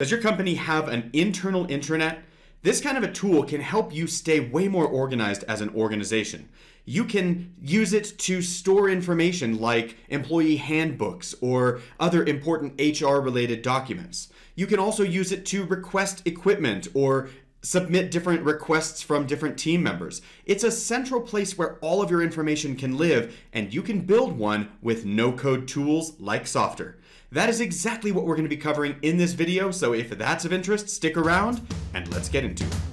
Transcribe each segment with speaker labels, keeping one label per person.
Speaker 1: Does your company have an internal intranet? This kind of a tool can help you stay way more organized as an organization. You can use it to store information like employee handbooks or other important HR-related documents. You can also use it to request equipment or submit different requests from different team members. It's a central place where all of your information can live, and you can build one with no-code tools like Softr. That is exactly what we're going to be covering in this video, so if that's of interest, stick around and let's get into it.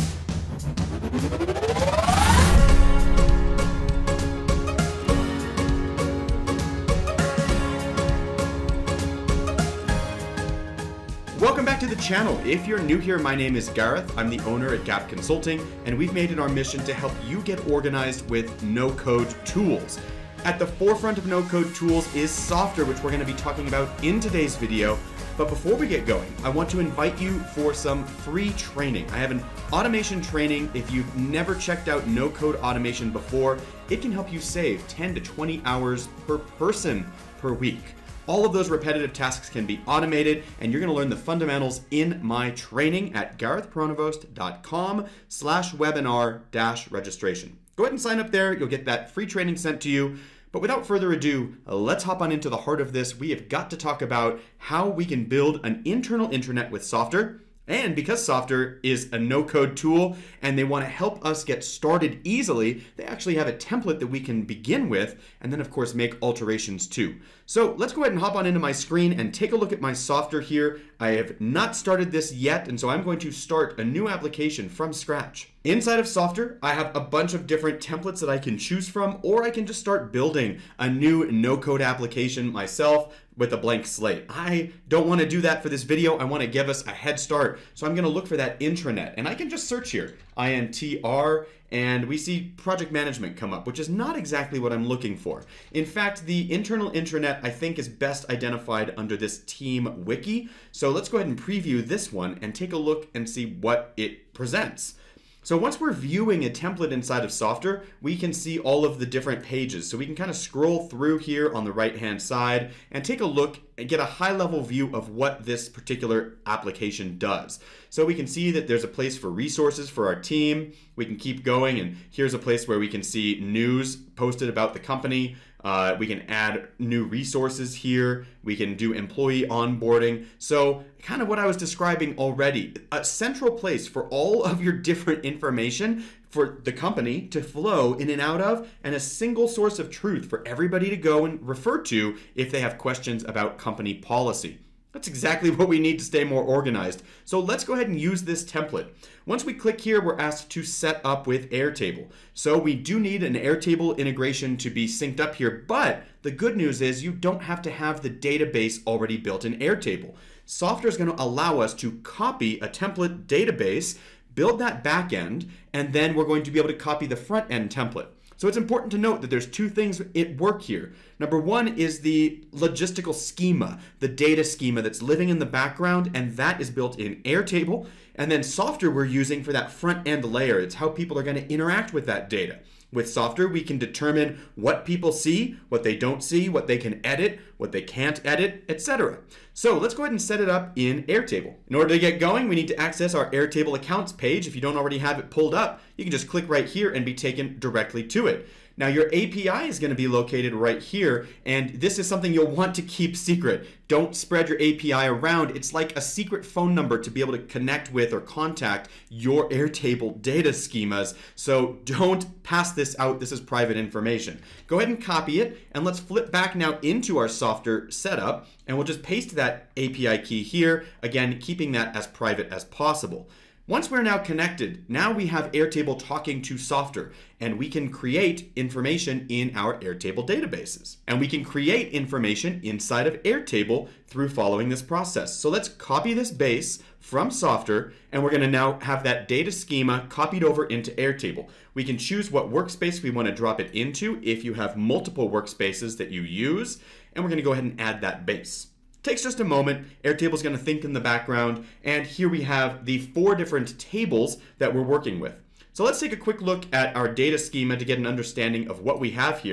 Speaker 1: Welcome back to the channel. If you're new here, my name is Gareth. I'm the owner at Gap Consulting, and we've made it our mission to help you get organized with no-code tools. At the forefront of no-code tools is Softr, which we're going to be talking about in today's video. But before we get going, I want to invite you for some free training. I have an automation training. If you've never checked out no-code automation before, it can help you save 10 to 20 hours per person per week. All of those repetitive tasks can be automated, and you're going to learn the fundamentals in my training at garethpronovost.com/webinar-registration. Go ahead and sign up there. You'll get that free training sent to you. But without further ado, let's hop on into the heart of this. We have got to talk about how we can build an internal intranet with Softr. And because Softr is a no-code tool and they want to help us get started easily, they actually have a template that we can begin with and then of course make alterations to. So let's go ahead and hop on into my screen and take a look at my Softr here. I have not started this yet, and so I'm going to start a new application from scratch. Inside of Softr, I have a bunch of different templates that I can choose from, or I can just start building a new no-code application myself with a blank slate. I don't want to do that for this video. I want to give us a head start. So I'm going to look for that intranet, and I can just search here, INTR, and we see project management come up, which is not exactly what I'm looking for. In fact, the internal intranet I think is best identified under this team wiki. So let's go ahead and preview this one and take a look and see what it presents. So once we're viewing a template inside of Softr, we can see all of the different pages. So we can kind of scroll through here on the right-hand side and take a look and get a high-level view of what this particular application does. So we can see that there's a place for resources for our team. We can keep going, and here's a place where we can see news posted about the company. We can add new resources here. We can do employee onboarding. So kind of what I was describing already, a central place for all of your different information for the company to flow in and out of, and a single source of truth for everybody to go and refer to if they have questions about company policy. That's exactly what we need to stay more organized. So let's go ahead and use this template. Once we click here, we're asked to set up with Airtable. So we do need an Airtable integration to be synced up here, but the good news is you don't have to have the database already built in Airtable. Softr is going to allow us to copy a template database, build that back end, and then we're going to be able to copy the front end template. So it's important to note that there's two things at work here. Number one is the logistical schema, the data schema that's living in the background, and that is built in Airtable. And then Softr we're using for that front end layer. It's how people are going to interact with that data. With Softr, we can determine what people see, what they don't see, what they can edit, what they can't edit, etc. So let's go ahead and set it up in Airtable. In order to get going, we need to access our Airtable accounts page. If you don't already have it pulled up, you can just click right here and be taken directly to it. Now your API is going to be located right here, and this is something you'll want to keep secret. Don't spread your API around. It's like a secret phone number to be able to connect with or contact your Airtable data schemas. So don't pass this out. This is private information. Go ahead and copy it, and let's flip back now into our Softr setup, and we'll just paste that API key here, again, keeping that as private as possible. Once we're now connected, now we have Airtable talking to Softr, and we can create information in our Airtable databases. And we can create information inside of Airtable through following this process. So let's copy this base from Softr, and we're going to now have that data schema copied over into Airtable. We can choose what workspace we want to drop it into if you have multiple workspaces that you use, and we're going to go ahead and add that base. Takes just a moment. Airtable is going to think in the background, and here we have the 4 different tables that we're working with. So let's take a quick look at our data schema to get an understanding of what we have here.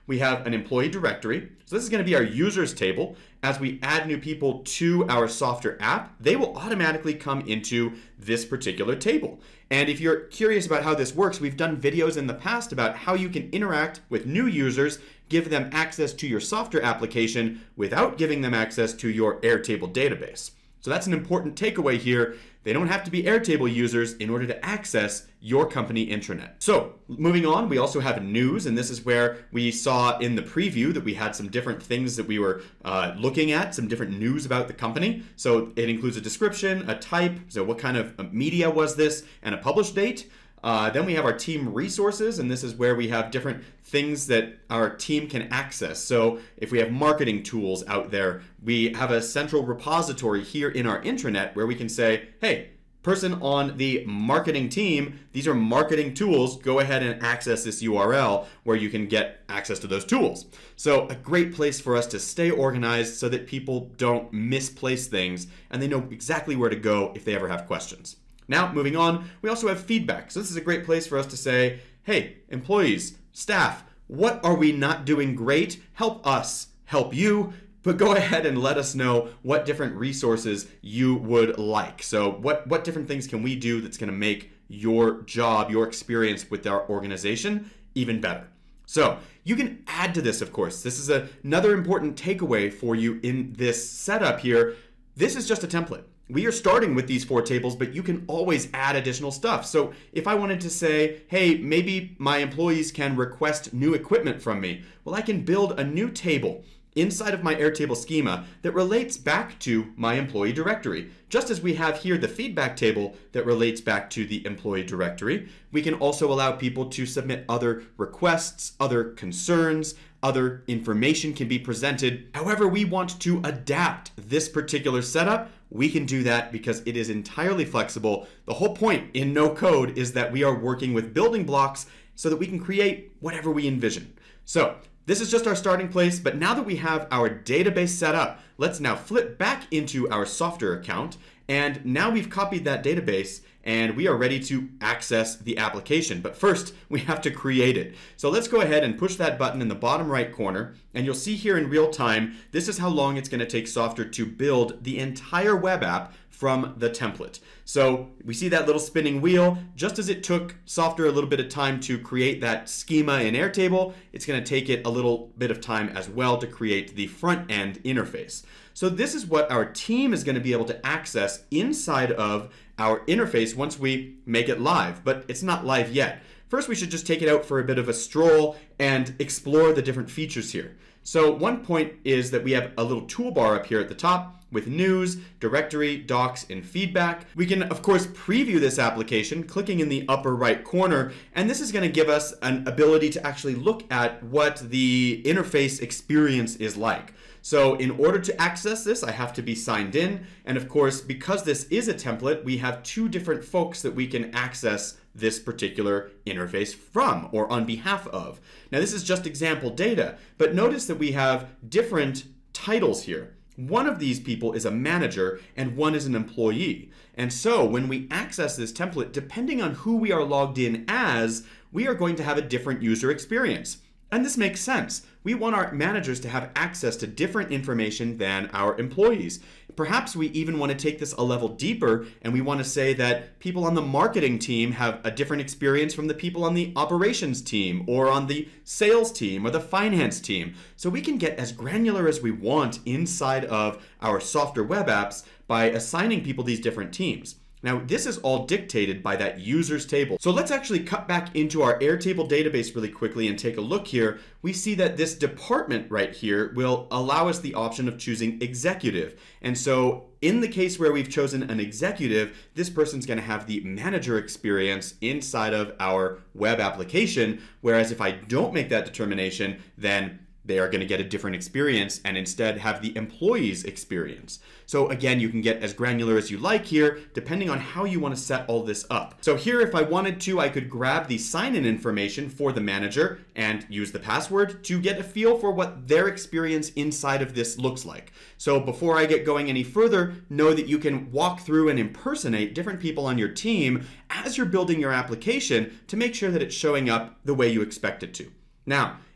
Speaker 1: we have an employee directory. So this is going to be our users table. As we add new people to our Softr app, they will automatically come into this particular table. And if you're curious about how this works, we've done videos in the past about how you can interact with new users, give them access to your Softr application without giving them access to your Airtable database. So that's an important takeaway here. They don't have to be Airtable users in order to access your company intranet. So moving on, we also have news, and this is where we saw in the preview that we had some different things that we were looking at, some different news about the company. So it includes a description, a type, so what kind of media was this, and a publish date. Then we have our team resources, and this is where we have different things that our team can access. So if we have marketing tools out there, we have a central repository here in our intranet where we can say, hey, person on the marketing team, these are marketing tools, go ahead and access this URL where you can get access to those tools. So a great place for us to stay organized so that people don't misplace things and they know exactly where to go if they ever have questions. Now, moving on, we also have feedback. So this is a great place for us to say, hey, employees, staff, what are we not doing great? Help us help you, but go ahead and let us know what different resources you would like. So what different things can we do that's going to make your job, your experience with our organization even better? So you can add to this, of course. This is another important takeaway for you in this setup here. This is just a template. We are starting with these 4 tables, but you can always add additional stuff. So if I wanted to say, hey, maybe my employees can request new equipment from me, well, I can build a new table inside of my Airtable schema that relates back to my employee directory. Just as we have here the feedback table that relates back to the employee directory, we can also allow people to submit other requests, other concerns, other information can be presented. However we want to adapt this particular setup, we can do that because it is entirely flexible. The whole point in no code is that we are working with building blocks so that we can create whatever we envision. So this is just our starting place, but now that we have our database set up, let's now flip back into our Softr account. And now we've copied that database and we are ready to access the application. But first, we have to create it. So let's go ahead and push that button in the bottom right corner. And you'll see here in real time, this is how long it's going to take Softr to build the entire web app from the template. So we see that little spinning wheel. Just as it took Softr a little bit of time to create that schema in Airtable, it's going to take it a little bit of time as well to create the front end interface. So this is what our team is going to be able to access inside of our interface once we make it live, but it's not live yet. First, we should just take it out for a bit of a stroll and explore the different features here. So one point is that we have a little toolbar up here at the top with news, directory, docs, and feedback. We can, of course, preview this application clicking in the upper right corner, and this is going to give us an ability to actually look at what the interface experience is like. So in order to access this, I have to be signed in, and of course, because this is a template, we have 2 different folks that we can access this particular interface from or on behalf of. Now this is just example data, but notice that we have different titles here. One of these people is a manager and one is an employee. And so when we access this template, depending on who we are logged in as, we are going to have a different user experience. And this makes sense. We want our managers to have access to different information than our employees. Perhaps we even want to take this a level deeper and we want to say that people on the marketing team have a different experience from the people on the operations team or on the sales team or the finance team. So we can get as granular as we want inside of our Softr web apps by assigning people these different teams. Now, this is all dictated by that users table. So let's actually cut back into our Airtable database really quickly and take a look here. We see that this department right here will allow us the option of choosing executive. And so in the case where we've chosen an executive, this person's going to have the manager experience inside of our web application. Whereas if I don't make that determination, then they are going to get a different experience and instead have the employee's experience. So again, you can get as granular as you like here, depending on how you want to set all this up. So here, if I wanted to, I could grab the sign-in information for the manager and use the password to get a feel for what their experience inside of this looks like. So before I get going any further, know that you can walk through and impersonate different people on your team as you're building your application to make sure that it's showing up the way you expect it to. Now,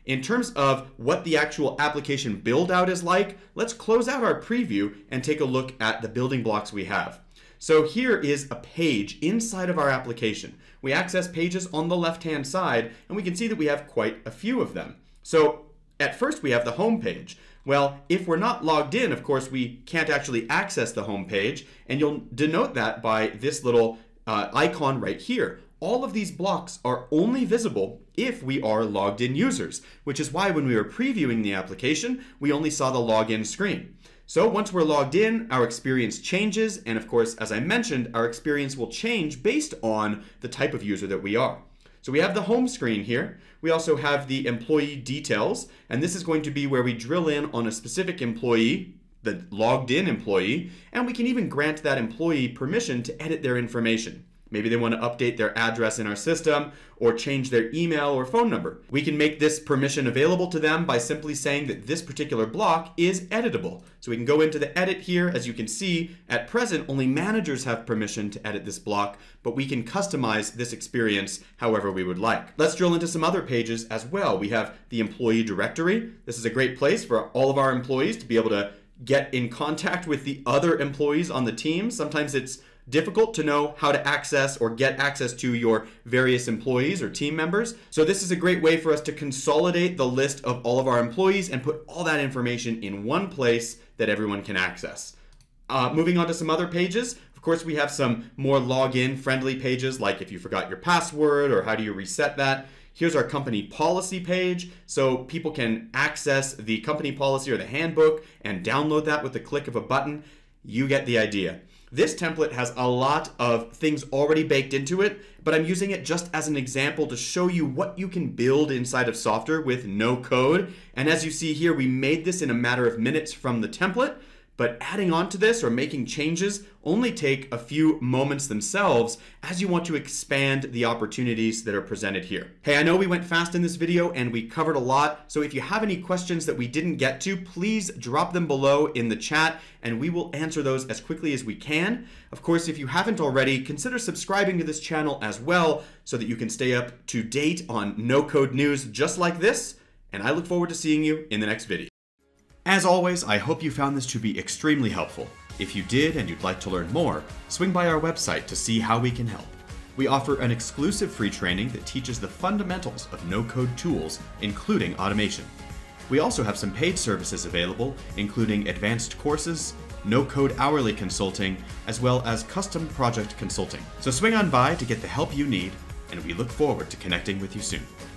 Speaker 1: In terms of what the actual application build out is like, let's close out our preview and take a look at the building blocks we have. So here is a page inside of our application. We access pages on the left-hand side, and we can see that we have quite a few of them. So at first we have the home page. Well, if we're not logged in, of course, we can't actually access the home page, and you'll denote that by this little icon right here. All of these blocks are only visible if we are logged in users, which is why when we were previewing the application, we only saw the login screen. So once we're logged in, our experience changes, and of course, as I mentioned, our experience will change based on the type of user that we are. So we have the home screen here. We also have the employee details, and this is going to be where we drill in on a specific employee, the logged in employee, and we can even grant that employee permission to edit their information. Maybe they want to update their address in our system or change their email or phone number. We can make this permission available to them by simply saying that this particular block is editable. So we can go into the edit here. As you can see, at present, only managers have permission to edit this block, but we can customize this experience however we would like. Let's drill into some other pages as well. We have the employee directory. This is a great place for all of our employees to be able to get in contact with the other employees on the team. Sometimes it's difficult to know how to access or get access to your various employees or team members. So this is a great way for us to consolidate the list of all of our employees and put all that information in one place that everyone can access. Moving on to some other pages. Of course, we have some more login friendly pages, like if you forgot your password or how do you reset that. Here's our company policy page, so people can access the company policy or the handbook and download that with the click of a button. You get the idea. This template has a lot of things already baked into it, but I'm using it just as an example to show you what you can build inside of Softr with no code. And as you see here, we made this in a matter of minutes from the template, but adding on to this or making changes only take a few moments themselves as you want to expand the opportunities that are presented here. Hey, I know we went fast in this video and we covered a lot, so if you have any questions that we didn't get to, please drop them below in the chat and we will answer those as quickly as we can. Of course, if you haven't already, consider subscribing to this channel as well so that you can stay up to date on no-code news just like this, and I look forward to seeing you in the next video. As always, I hope you found this to be extremely helpful. If you did and you'd like to learn more, swing by our website to see how we can help. We offer an exclusive free training that teaches the fundamentals of no-code tools, including automation. We also have some paid services available, including advanced courses, no-code hourly consulting, as well as custom project consulting. So swing on by to get the help you need, and we look forward to connecting with you soon.